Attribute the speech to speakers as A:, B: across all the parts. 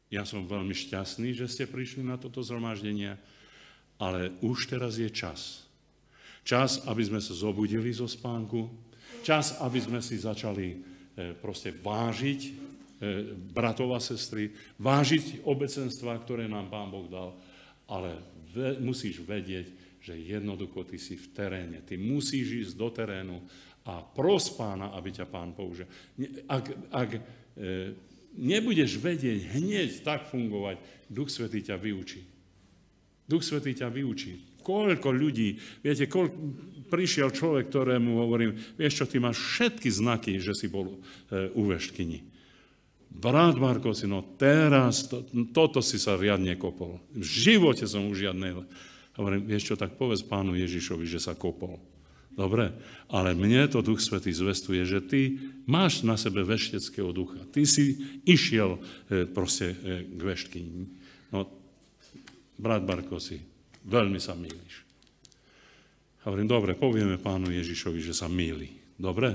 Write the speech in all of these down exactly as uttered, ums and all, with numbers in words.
A: Ja som veľmi šťastný, že ste prišli na toto zhromaždenie, ale už teraz je čas. Čas, aby sme sa zobudili zo spánku, čas, aby sme si začali e, proste vážiť e, bratov a sestry, vážiť obecenstva, ktoré nám Pán Boh dal, ale ve, musíš vedieť, že jednoducho ty si v teréne. Ty musíš ísť do terénu a pros Pána, aby ťa Pán použil. Ak, ak e, nebudeš vedieť hneď tak fungovať, Duch Svätý ťa vyučí. Duch Svätý ťa vyučí. Koľko ľudí, viete, koľko, prišiel človek, ktorému hovorím, vieš čo, ty máš všetky znaky, že si bol e, u veštkyni. Brat Marko, si, no teraz, to, toto si sa riadne kopol. V živote som už žiadnej... Hovorím, vieš čo, tak povedz Pánu Ježišovi, že sa kopol. Dobre, ale mne to Duch Svätý zvestuje, že ty máš na sebe vešteckého ducha. Ty si išiel e, proste e, k veštkyni. No, brat Barko, si veľmi sa mýliš. Hovorím, dobre, povieme Pánu Ježišovi, že sa mýli. Dobre?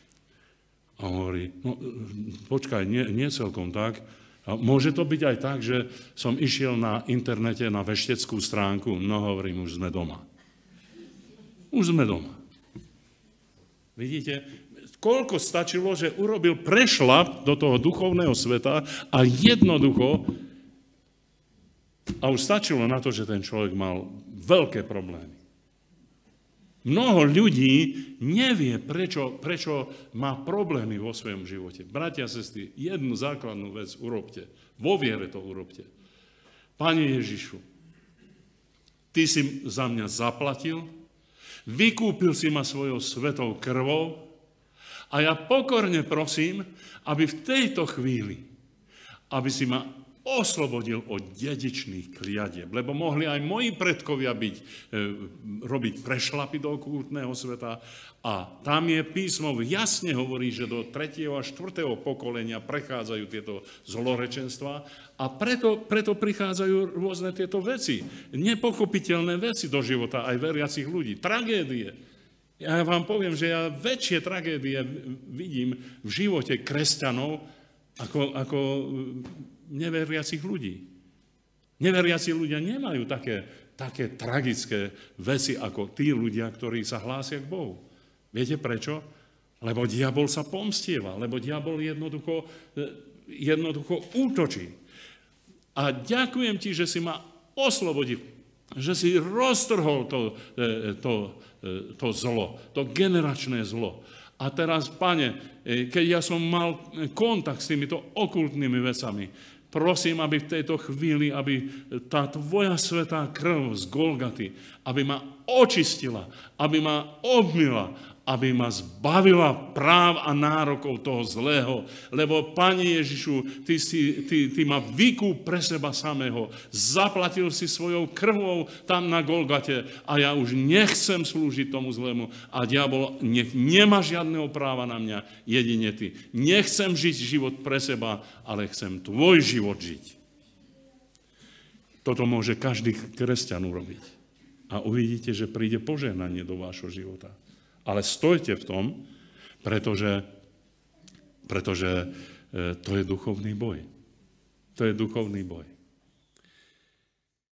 A: A on hovorí, no počkaj, nie, nie celkom tak. A môže to byť aj tak, že som išiel na internete na vešteckú stránku, no hovorím, už sme doma. Už sme doma. Vidíte, koľko stačilo, že urobil prešlap do toho duchovného sveta a jednoducho, a už stačilo na to, že ten človek mal veľké problémy. Mnoho ľudí nevie, prečo, prečo má problémy vo svojom živote. Bratia a sestry, jednu základnú vec urobte. Vo viere to urobte. Pane Ježišu, ty si za mňa zaplatil, vykúpil si ma svojou svetou krvou a ja pokorne prosím, aby v tejto chvíli, aby si ma oslobodil od dedičných kliadieb, lebo mohli aj moji predkovia byť, e, robiť prešlapy do okultného sveta a tam je písmo jasne hovorí, že do tretieho a štvrtého pokolenia prechádzajú tieto zlorečenstva a preto, preto prichádzajú rôzne tieto veci, nepochopiteľné veci do života aj veriacich ľudí, tragédie. Ja vám poviem, že ja väčšie tragédie vidím v živote kresťanov ako, ako neveriacich ľudí. Neveriaci ľudia nemajú také, také tragické veci ako tí ľudia, ktorí sa hlásia k Bohu. Viete prečo? Lebo diabol sa pomstieva, lebo diabol jednoducho, jednoducho útočí. A ďakujem ti, že si ma oslobodil, že si roztrhol to, to, to zlo, to generačné zlo. A teraz, Pane, keď ja som mal kontakt s týmito okultnými vecami, prosím, aby v tejto chvíli, aby tá tvoja svätá krv z Golgaty, aby ma očistila, aby ma obmyla, aby ma zbavila práv a nárokov toho zlého. Lebo, Pane Ježišu, ty, si, ty, ty ma vykúp pre seba samého. Zaplatil si svojou krvou tam na Golgate a ja už nechcem slúžiť tomu zlému. A diabol nech nemá žiadneho práva na mňa, jedine ty. Nechcem žiť život pre seba, ale chcem tvoj život žiť. Toto môže každý kresťan urobiť. A uvidíte, že príde požehnanie do vášho života. Ale stojte v tom, pretože, pretože to je duchovný boj. To je duchovný boj.